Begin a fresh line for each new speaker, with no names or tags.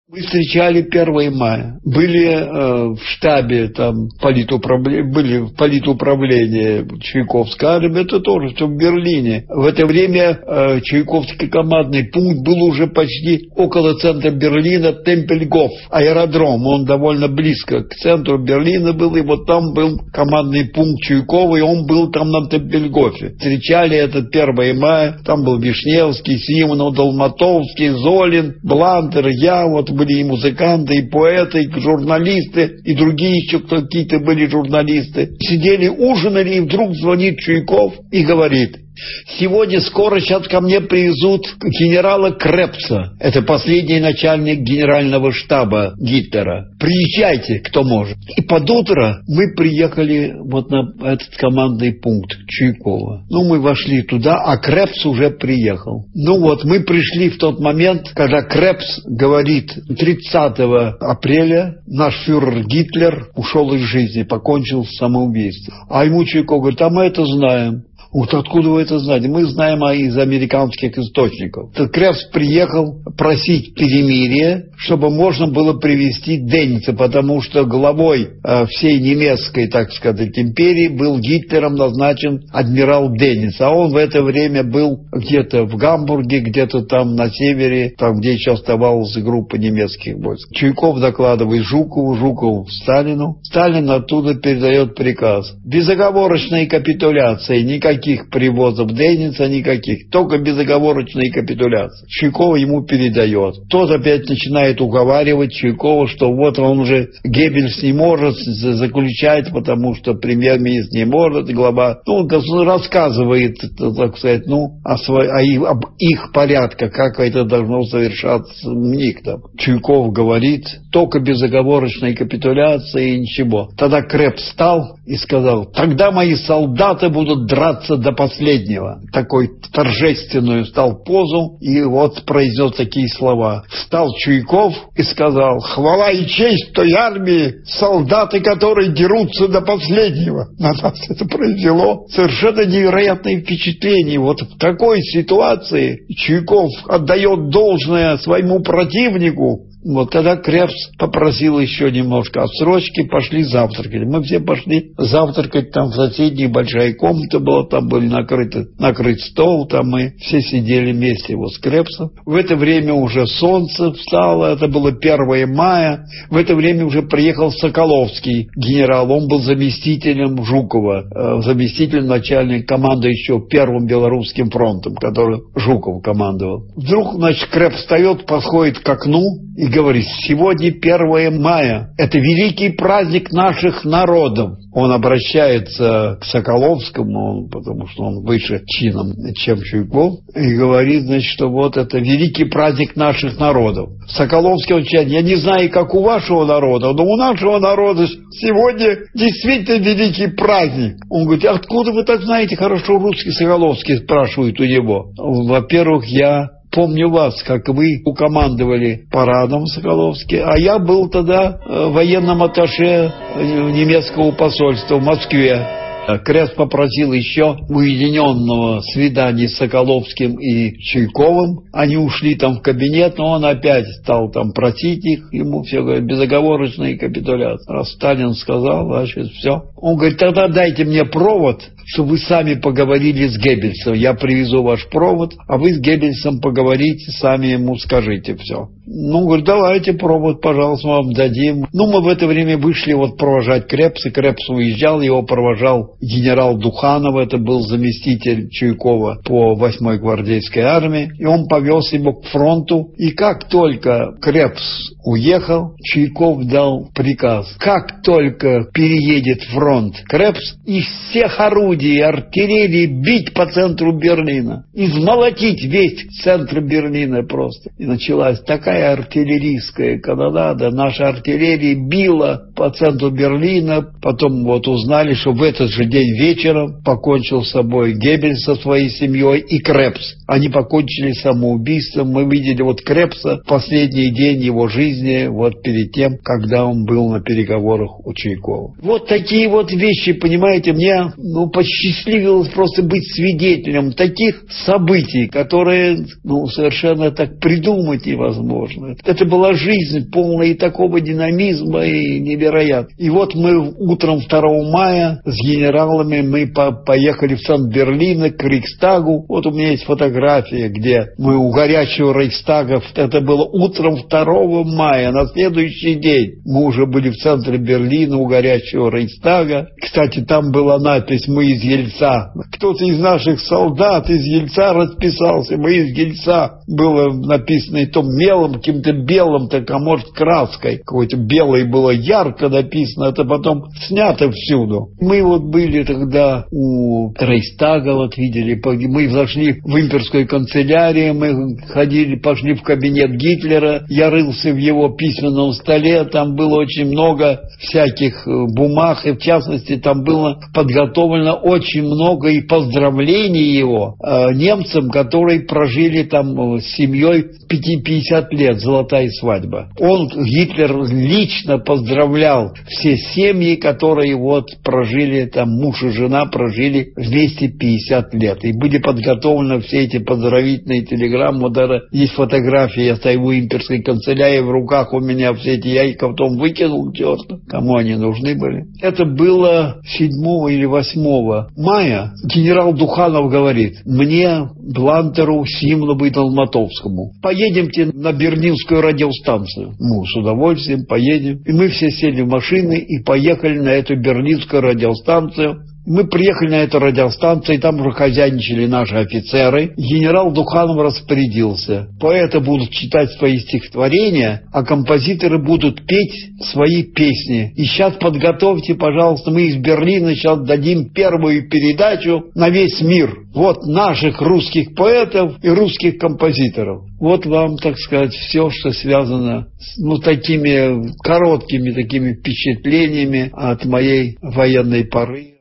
Мы встречали 1 мая. Были в штабе, там, были в политуправлении Чайковской армии, это тоже все в Берлине. В это время Чайковский командный пункт был уже почти около центра Берлина, Темпельгоф, аэродром. Он довольно близко к центру Берлина был, и вот там был командный пункт Чайкова, и он был там на Темпельгофе. Встречали этот 1 мая, там был Вишневский, Симонов, Долматовский, Золин, Блантер, я, вот были и музыканты, и поэты, и журналисты, и другие еще какие-то были журналисты. Сидели, ужинали, и вдруг звонит Чуйков и говорит: сегодня скоро сейчас ко мне привезут генерала Крепса. Это последний начальник генерального штаба Гитлера. Приезжайте, кто может. И под утро мы приехали вот на этот командный пункт Чуйкова. Мы вошли туда, а Крепс уже приехал. Мы пришли в тот момент, когда Крепс говорит: 30 апреля наш фюрер Гитлер ушел из жизни, покончил с самоубийством. А ему Чуйков говорит: а мы это знаем. Вот откуда вы это знаете? Мы знаем из американских источников. Крепс приехал просить перемирия, чтобы можно было привести Денница, потому что главой всей немецкой, так сказать, империи был Гитлером назначен адмирал Денниц. А он в это время был где-то в Гамбурге, где-то там на севере, там, где еще оставалась группа немецких войск. Чуйков докладывает Жукову, Жуков Сталину. Сталин оттуда передает приказ: безоговорочная капитуляция, никаких привозов Денница, никаких, только безоговорочная капитуляция. Чуйкова ему передает. Тот опять начинает уговаривать Чуйкова, что вот он уже Геббельс не может заключать, потому что премьер-министр не может, глава. Он рассказывает, так сказать, об их порядках, как это должно совершаться у них там. Чуйков говорит: только безоговорочная капитуляция и ничего. Тогда Крепс встал и сказал: тогда мои солдаты будут драться до последнего. Такой торжественную стал позу и вот произнес такие слова. Встал Чуйков и сказал: хвала и честь той армии, солдаты, которые дерутся до последнего. На нас это произвело совершенно невероятное впечатление. Вот в такой ситуации Чуйков отдает должное своему противнику. Вот тогда Крепс попросил еще немножко отсрочки, пошли завтракать. Мы все пошли завтракать, там в соседней большая комната была, там был накрыт стол, там мы все сидели вместе вот с Крепсом. В это время уже солнце встало, это было 1 мая, в это время уже приехал Соколовский генерал, он был заместителем Жукова, заместителем начальника команды еще Первым Белорусским фронтом, который Жуков командовал. Вдруг, Крепс встает, подходит к окну и говорит: сегодня 1 мая, это великий праздник наших народов. Он обращается к Соколовскому, потому что он выше чином, чем Чуйков, и говорит, что вот это великий праздник наших народов. Соколовский отвечает: я не знаю, как у вашего народа, но у нашего народа сегодня действительно великий праздник. Он говорит: откуда вы так знаете хорошо русский? Соколовский спрашивает у него. Во-первых, я помню вас, как вы командовали парадом, Соколовский, а я был тогда военным атташе немецкого посольства в Москве. Крепс попросил еще уединенного свидания с Соколовским и Чуйковым. Они ушли там в кабинет, но он опять стал там просить их. Ему все говорят: безоговорочная капитуляция. Раз Сталин сказал, значит, все. Он говорит: тогда дайте мне провод, чтобы вы сами поговорили с Геббельсом. Я привезу ваш провод, а вы с Геббельсом поговорите, сами ему скажите все. Говорит: давайте провод, пожалуйста, вам дадим. Мы в это время вышли провожать Крепса. Крепс уезжал, его провожал генерал Духанов, это был заместитель Чуйкова по 8-й гвардейской армии, и он повез его к фронту. И как только Крепс уехал, Чуйков дал приказ: как только переедет фронт Крепс, из всех орудий артиллерии бить по центру Берлина, измолотить весь центр Берлина просто. И началась такая артиллерийская канонада, наша артиллерия била по центру Берлина. Потом узнали, что в этот же день вечером покончил с собой Геббельс со своей семьей и Крепс. Они покончили самоубийством. Мы видели Крепса в последний день его жизни, перед тем, когда он был на переговорах у Чуйкова. Такие вещи, понимаете, мне, посчастливилось просто быть свидетелем таких событий, которые совершенно так придумать невозможно. Это была жизнь полная и такого динамизма, и невероятно. И вот мы утром 2 мая с генералами мы поехали в центр Берлина к Рейхстагу. Вот у меня есть фотография, где мы у горячего Рейхстага. Это было утром 2 мая, на следующий день. Мы уже были в центре Берлина у горячего Рейхстага. Кстати, там была надпись «Мы из Ельца». Кто-то из наших солдат из Ельца расписался. «Мы из Ельца». Было написано и то мелом, каким-то белым, так, а может краской. Какой-то белый было ярко написано. Это потом снято всюду. Мы вот были тогда у Рейхстага, вот видели. Мы зашли в имперскую канцелярию, мы пошли в кабинет Гитлера. Я рылся в его письменном столе. Там было очень много всяких бумаг. И в частности, там было подготовлено очень много и поздравлений его немцам, которые прожили там с семьей 50 лет, золотая свадьба. Гитлер лично поздравлял все семьи, которые вот прожили, там муж и жена прожили вместе 50 лет. И были подготовлены все эти поздравительные телеграммы. Вот даже есть фотографии, я стою в имперской канцелярии, в руках у меня все эти, я их потом выкинул, черт, кому они нужны были. Это было 7 или 8 мая. Генерал Духанов говорит: мне, Блантеру, Симонову и Долматовскому, поедемте на Берлинскую радиостанцию. Мы с удовольствием поедем. И мы все сели в машины и поехали на эту Берлинскую радиостанцию. Мы приехали на эту радиостанцию, и там уже хозяйничали наши офицеры. Генерал Духанов распорядился: поэты будут читать свои стихотворения, а композиторы будут петь свои песни. И сейчас подготовьте, пожалуйста, мы из Берлина сейчас дадим первую передачу на весь мир. Вот наших русских поэтов и русских композиторов. Вот вам, так сказать, все, что связано с такими короткими такими впечатлениями от моей военной поры.